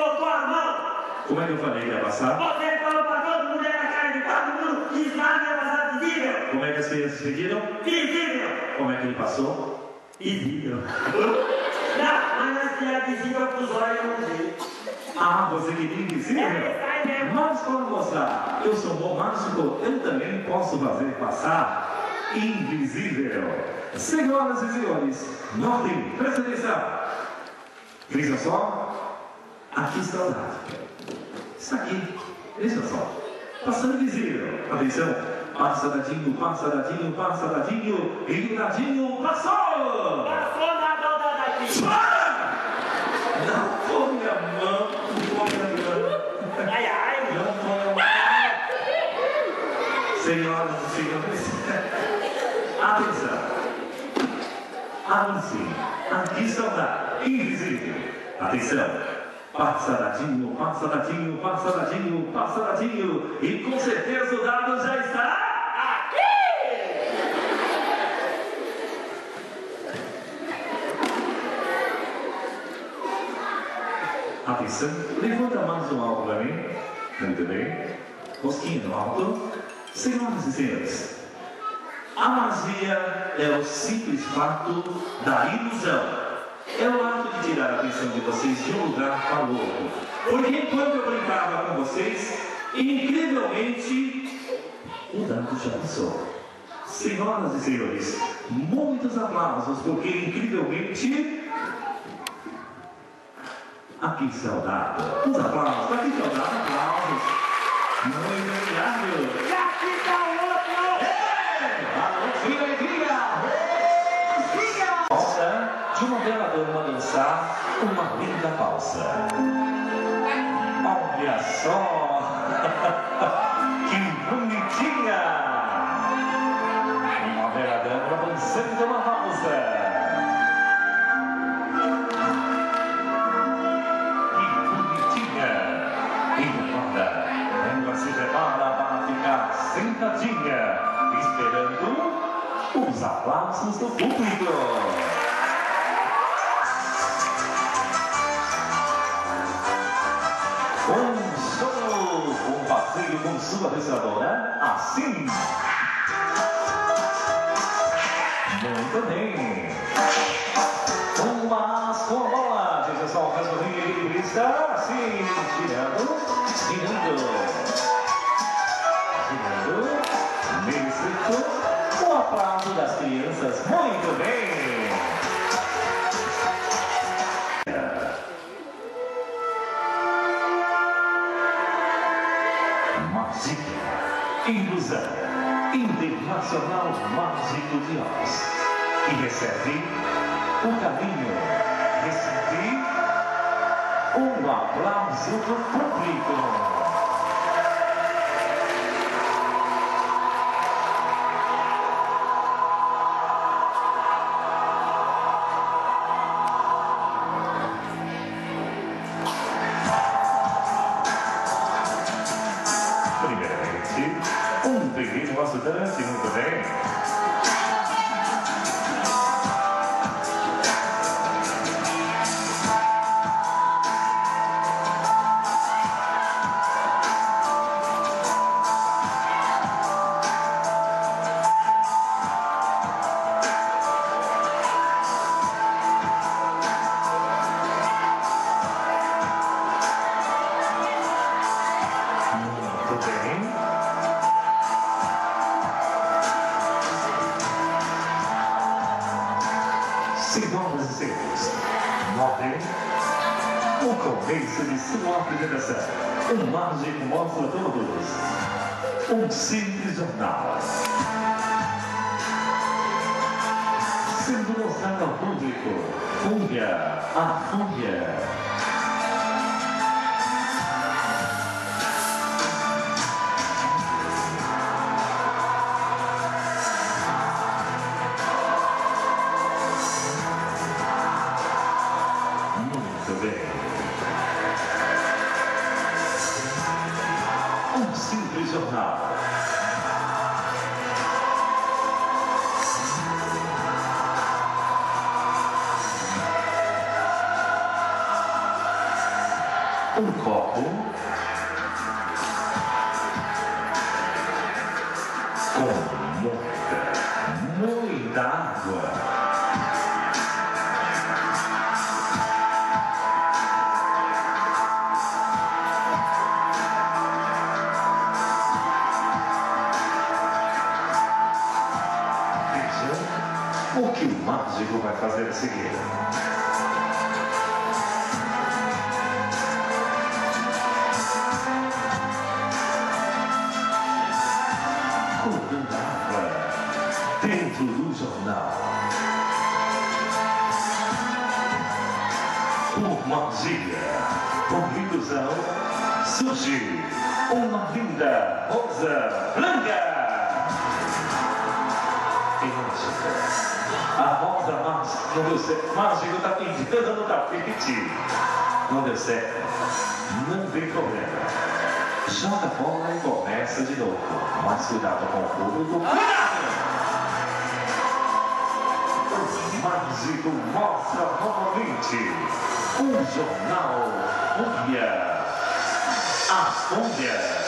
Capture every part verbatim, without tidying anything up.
Botou a mão. Como é que eu falei que ia passar? Você falou para todo mundo na cara de todo mundo que Ismael ia passar visível. Como é que as crianças pediram? Visível. Como é que ele passou? Visível. Não, mas nós queríamos visível para os olhos não ver. Ah, você queria invisível? É, mesmo. Mas para mostrar, eu sou bom mágico, eu também posso fazer passar invisível. Senhoras e senhores, notem, presta atenção. Veja só, aqui está o dado. Está aqui, veja só, passando invisível. Atenção, passa dadinho, passa dadinho, passa dadinho, e o dadinho passou! Passou na mão da dadinho. Não foi a mão, não foi a mão. Ai, ai. Não foi a mão. Senhoras e senhores, atenção. Avance, aqui está o dado, invisível. Atenção, passa dadinho, passa dadinho, passa dadinho, passa dadinho. E com certeza o dado já está aqui! Atenção, levanta a mão no alto para mim. Muito bem. Rosquinha no alto. Senhoras e senhores, a magia é o simples fato da ilusão. É o ato de tirar a atenção de vocês de um lugar para o outro. Porque enquanto eu brincava com vocês, incrivelmente, o dado já passou. Senhoras e senhores, muitos aplausos, porque incrivelmente, aqui está o dado. Os aplausos, aqui está o dado, aplausos. Muito obrigado. E aqui está o outro. Alegria, alegria! Falsa de uma bela dama dançar uma linda valsa. Olha só! Que bonitinha! Uma bela dama dançando uma valsa. Que bonitinha! E agora ela se prepara para ficar sentadinha, esperando os aplausos do público. Um show, um passeio com sua vencedora, assim. Muito bem. Uma sua bola, veja só o cachorrinho equilibrista, assim, girando, girando, girando, meio circo. Um aplauso das crianças, muito bem! Magia, ilusão, internacional mágico de Oz. E recebe o carinho, recebe um aplauso do público. Um pequeno nosso dante, muito bem. Muito bem. Senhoras e senhores, notem o começo de sua apresentação. Um mágico mostra a todos um simples jornal, sendo mostrado ao público folha a folha. Um simples jornal. um copo com muita, muita água. O que o mágico vai fazer a seguir? Colocando água dentro do jornal. Por magia, por ilusão, surge uma linda rosa branca. A rosa mágica não deu certo. Mágico está pedindo no tapete. Não deu certo. Não tem problema. Joga a bola e começa de novo. Mas cuidado com o público. Cuidado! O mágico mostra novamente o jornal Folha. A Folha.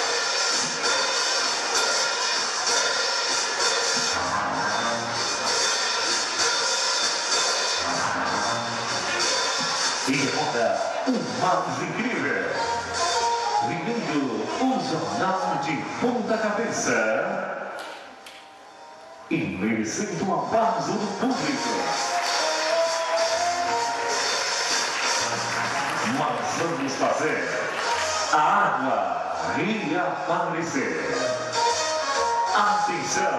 E roda o mais incrível, virando o jornal de ponta cabeça e merecendo o aplauso do público. Mas vamos fazer a água reaparecer. Atenção!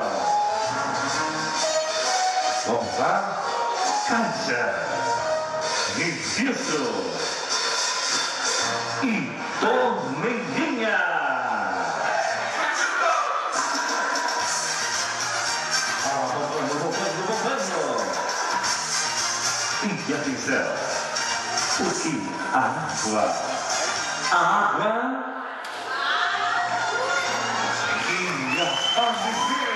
Vamos lá? Caixa! Registro e torneirinha. Roubando, roubando, roubando. E atenção, porque a água, a água e a aparecer.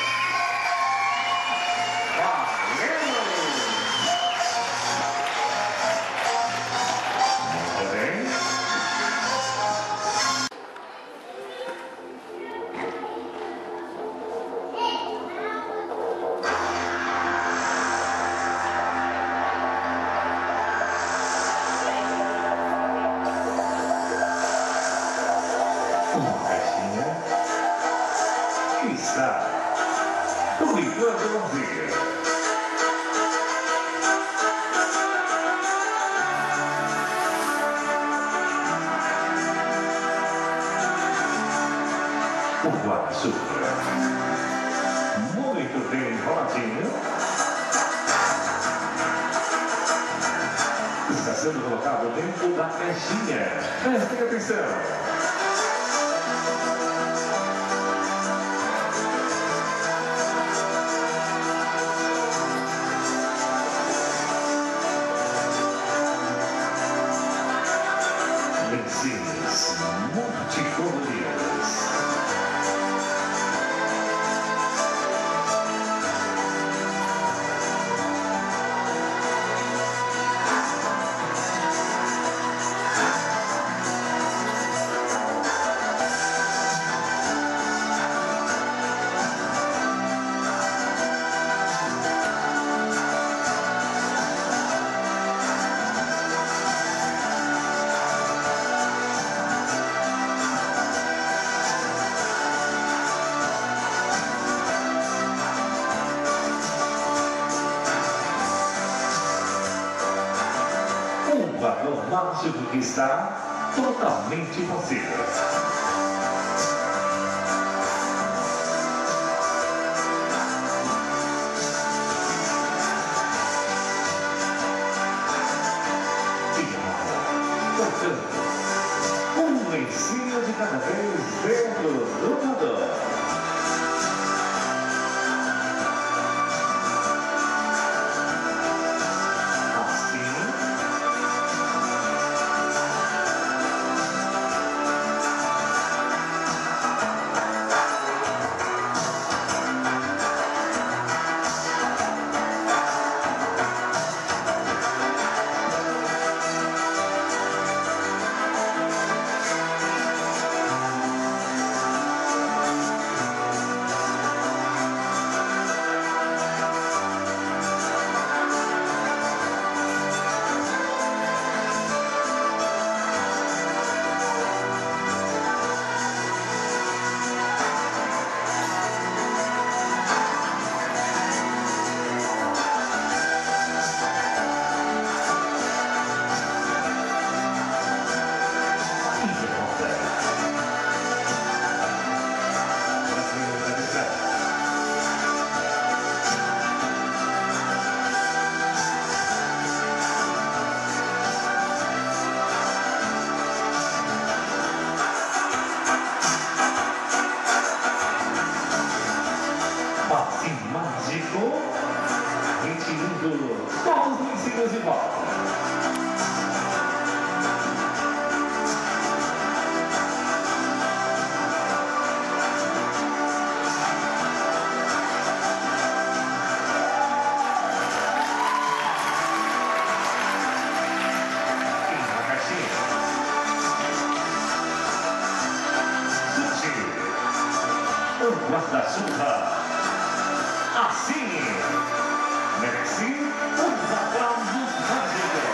Está publicando um vídeo. O guarda-chuva. Muito bem enroladinho. Está sendo colocado dentro da caixinha. Prestem atenção. Lencinhos multicoloridos. Um vagão mágico que está totalmente vazio. Um lencinho de cada vez dentro do mudor. guarda-chuva. Assim, merece os aplausos mágicos.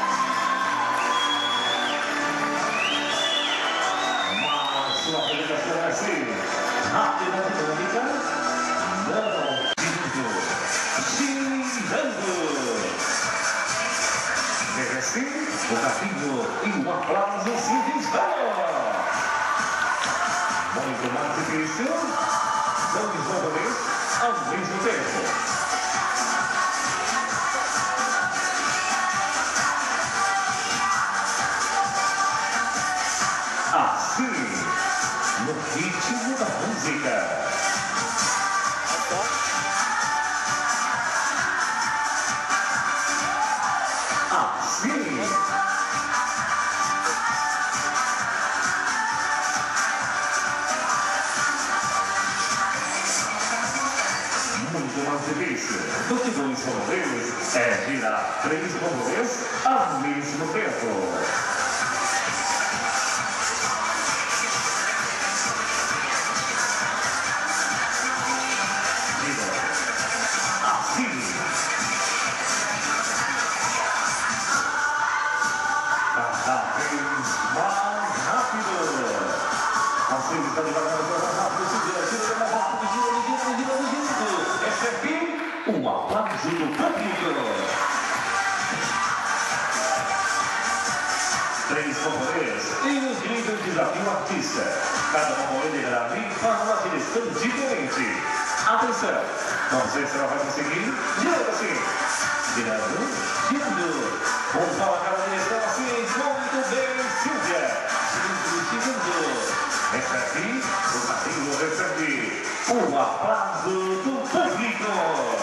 Mas sua apresentação é assim, rápida, dinâmica, não tímido, girando. Merece o carinho e o aplauso simplesmente. Muito mais difícil, dois jogadores ao mesmo tempo. Assim, no ritmo da música. Assim. Muito mais difícil do que dois bombeiros é girar três bombeiros ao mesmo tempo. Gira. Assim. Cada vez mais rápido. Assim está devagar, mais rápido, gira, gira, mais rápido, gira, gira, gira, gira. Recebe um aplauso do público. Três companheiros e os líderes desafio artista. Cada companheiro deverá vir para uma direção diferente. Atenção, vamos ver se ela vai conseguir. Girando assim. Girando, girando. Vamos para aquela direção assim. Muito bem, Silvia. Girando, girando. Recebe, o carinho recebe um aplauso do público.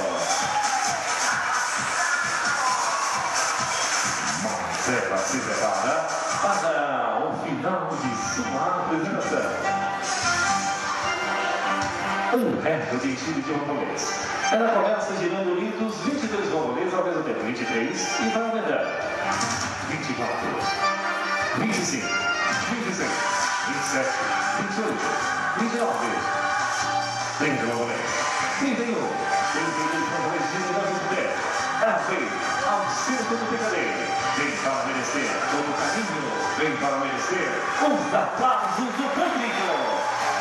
Marcela se prepara para o final de sua apresentação. Um recorde estilo de rombolês. Ela começa girando lindos vinte e três rombolês ao mesmo tempo. vinte e três e vai aumentando. vinte e quatro, vinte e cinco, vinte e seis, vinte e sete, vinte e oito, vinte e nove, trinta rombolês, trinta e um, trinta e dois rombolês girando ao mesmo tempo. Ela veio ao centro do picadeiro. Vem para merecer todo o carinho. Vem para merecer os aplausos do público.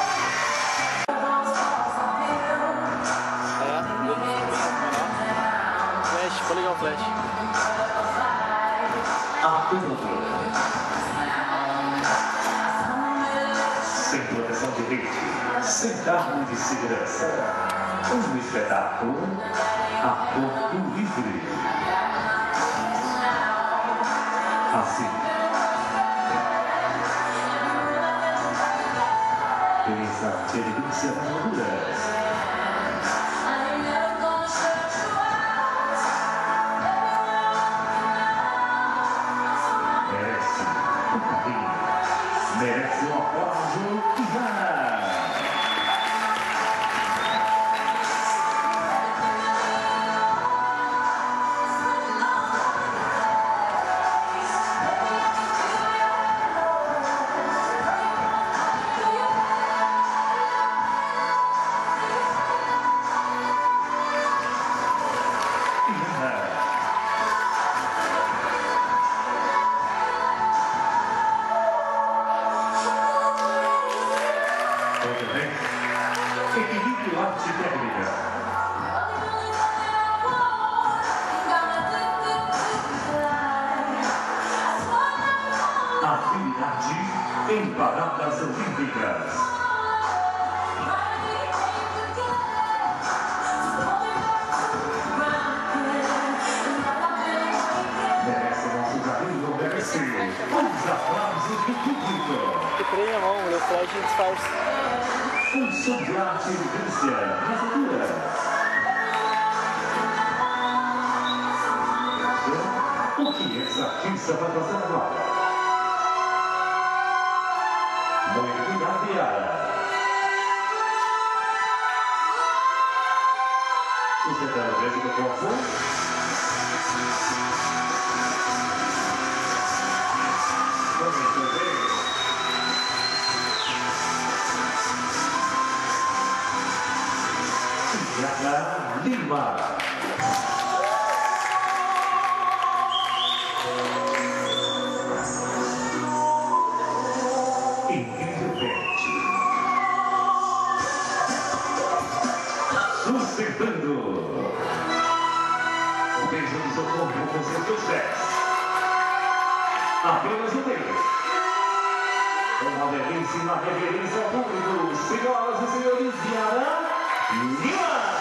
Flash, vou ligar o flash. Apresentador. Sem proteção de rede, sem carro de segurança. Um espetáculo a corpo livre. Assim. Essa elegância das loucuras. Merece um carinho. Merece um aplauso e gana. Equilíbrio arte técnica. Atividade em paradas olímpicas. Merece nosso carinho, merece os aplausos do público. Que treina a mão, meu flash disfarça. Um som de arte e elegância nas alturas. O que essa artista vai fazer agora? Muito cuidado, Yara. Sustentando o peso do corpo. Muito bem. Lima. Sustentando. Beijando seu corpo com seus dois pés. Apenas o deles. Uma belíssima reverência ao público. Senhoras e senhores, Diana Lima.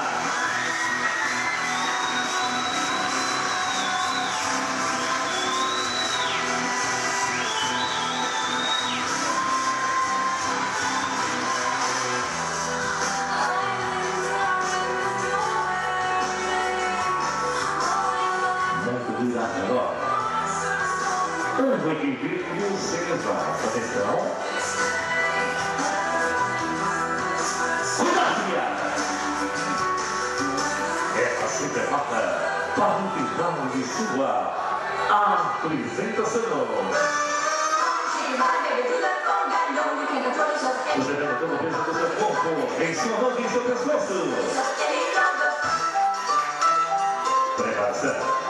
Uma equipe e o Celezão. Atenção. Cuidado! Essa se prepara para o final de sua apresentação. Você deve todo o peso do seu corpo em sua mão e seu pescoço. Preparação.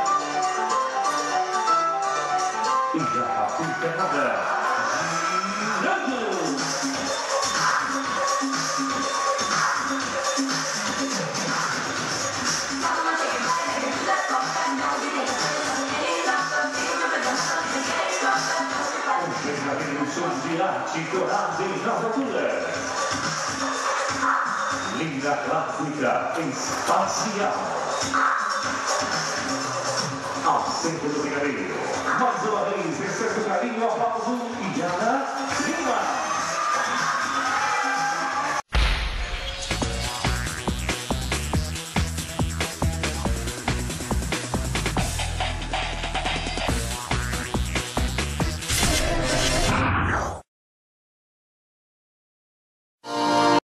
E já a pulsada girando. Um verdadeiro show de arte e coragem nas alturas. Linda clássica espacial. Ao centro do brigadeiro. Mais uma vez, recebe o carinho, aplauso e Diana Lima.